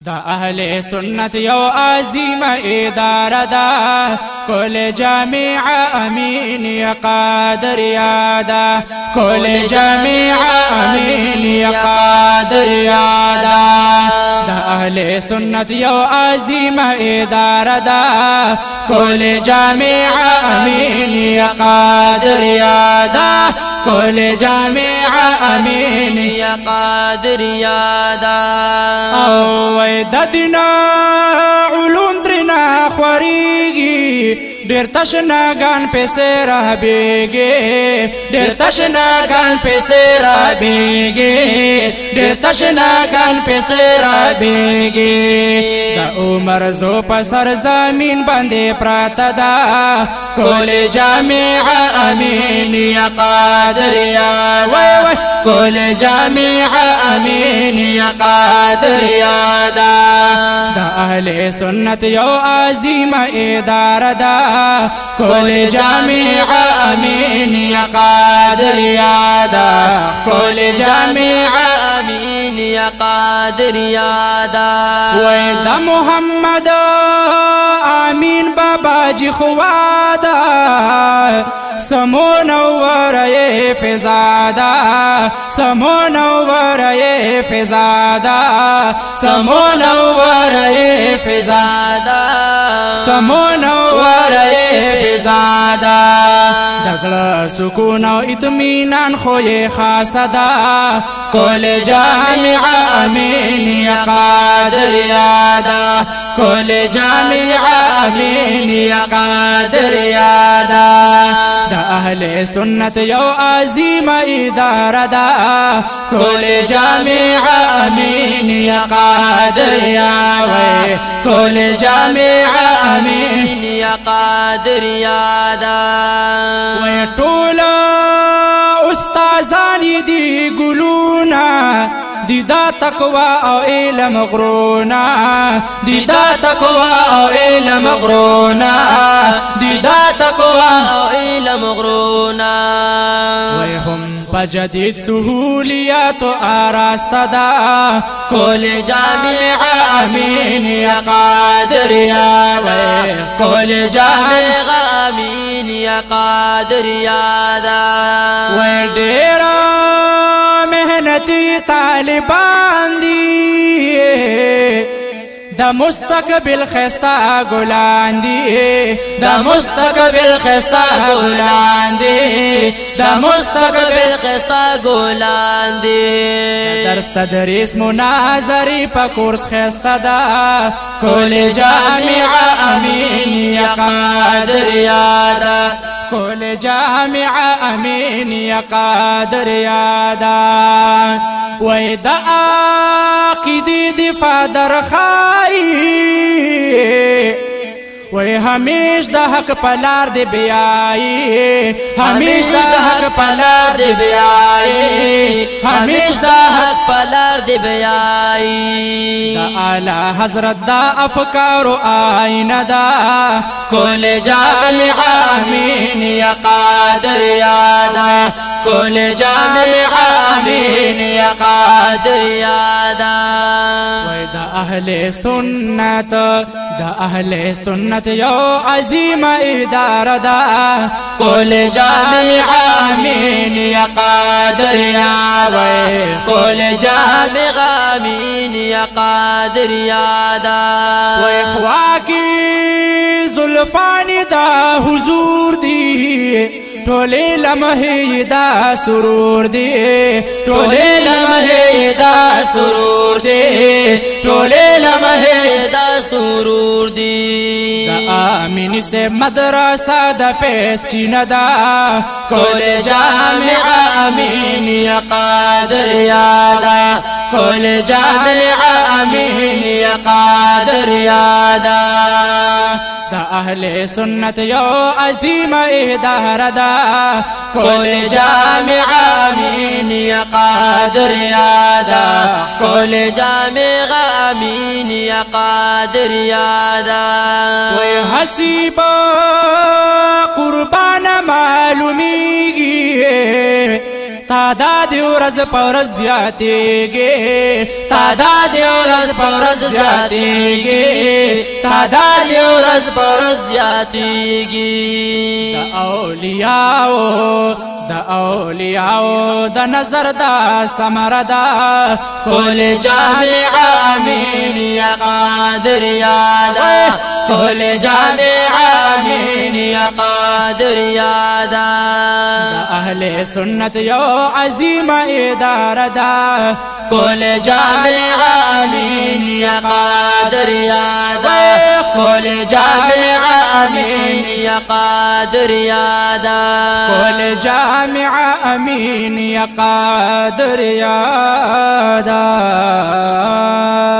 دا اهل سنت یو عظیم اداره دا کل جامع امین یا قادر یادا کل جامع امین یا قادر یادا دا اهل سنت یو عظیم اداره دا کل جامع امین یا قادر یادا کل جامع امین یا قادر یادا د دینا علوم ترنا خوریږي ډېر تشناګان پیسې را بیږي ډېر تشناګان پیسې را بیږي ډېر تشناګان پیسې را بیږي د عمر زو په سر زمین باندې پراته ده کل جامع امین یا قادر یا وای وای کل جامع امین یا قادر یا دا اهل سنت یو عظیم اداره دا کل جامع امین یا قادر یادا کل جامع امین یا قادر یادا وی دا محمد امین بابا جی خوادا سمو نوره فزادا سمو نوره فزادا سمو نوره فزادا سمو نوره فزادا دزل سکون و اطمینان خوی خاصدا کل جامع امین یا قادر یادا کل جامع امین یا قادر یادا دا اهل سنت یو عظیم اداره دا کل جامع امین یا قادر یا وی کل جامع امین یا قادر یادا وی ټوله استازانی دی ګلونا دی دا تقوی او علم غرونا دی دا تقوی او علم غرونا دی دا تقوی او علم غرونا وی هم پا جدید سہولیات و آراستا دا کل جامع امین یا قادر یا وی کل جامع امین یا قادر یادا وی ڈیرا محنتی طالبان دی دا مستقبل خستا گلان دی دا مستقبل خستا گلان دی دا مستقبل خستا گلان دی درس تدریس مناظری پا کورس خستا دا کل جامع امین یا قادر یادا کل جامع امین یا قادر یادا وی دا عقیدی دفاع در خواهی وی همیش دا حق پلار دی بیائی همیش دا حق پلار دی بیائی همیش دا حق پلار دی بیائی دا اعلی حضرت دا افکار و آئین دا کل جامع امین یا قادر یادا کل جامع امین یا قادر یادا وی دا اہل سنت دا اہل سنت یو عظیم اداره دا کل جامع امین یا قادر یا وی کل جامع امین یا قادر یادا وی خواکی زلفانی دا حضور دی ټولې لمحې دا سرور دی ټولې لمحې دا سرور دی ټولې لمحې دا سرور دی دا امین سے مدرسہ دا فیس چین دا کل جامع امین یا قادر یادا کل جامع امین یا قادر یادا دا اہل سنت یو عظیم اداره دا کل جامع امین یا قادر یادا کل جامع امین یا قادر یادا وی حسیبا قربان معلومیگی تعداد ورځ په ورځ زیاتېږي تعداد ورځ په ورځ زیاتېږي تعداد ورځ په ورځ زیاتېږي د اولیاءو د نظر دا ثمره ده کل جامع امین یا قادر یادا کل جامع امین یا قادر یادا د اهل سنت یو عظیم اداره ده کل جامع امین یا قادر یادا کل جامع امین یا قادر یادا کل جامع امین یا قادر یادا